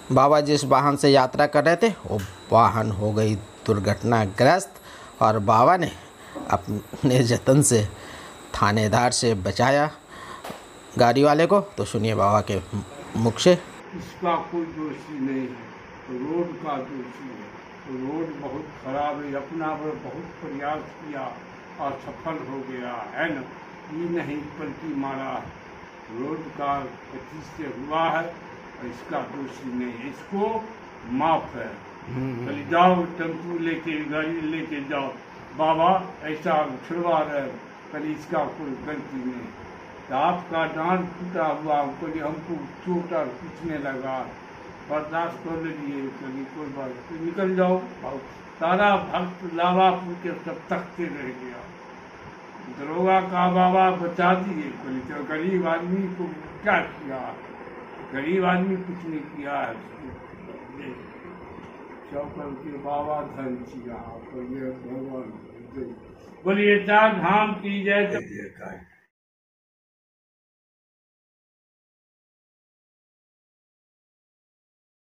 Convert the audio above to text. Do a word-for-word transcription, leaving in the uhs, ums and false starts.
बाबा जिस वाहन से यात्रा कर रहे थे वो वाहन हो गई दुर्घटनाग्रस्त और बाबा ने अपने जतन से थानेदार से बचाया गाड़ी वाले को। तो सुनिए बाबा के मुख से। इसका कोई दोषी नहीं है, तो रोड का दोषी है। तो रोड बहुत खराब है, अपना बहुत प्रयास किया और सफल हो गया है न, ये नहीं पलटी मारा। रोड का पच्चीस से हुआ है, इसका दोषी नहीं है, इसको माफ है। कल जाओ टेम्पू लेके गाड़ी लेके जाओ, बाबा ऐसा छुड़वा रहे, कल इसका कोई गलती नहीं। तो आपका डांट टूटा हुआ, कोई हमको चोट और पीछने लगा, बर्दाश्त कर लीजिए, कभी कोई बात तो निकल जाओ। सारा भक्त लावापुर के सब तकते रह गया। दरोगा का बाबा बचा दिए, कोई तो गरीब आदमी को क्या किया? गरीब आदमी कुछ नहीं किया है। चौकर के बाबा धन किया, तो ये भगवान बोलिए चार धाम की जय।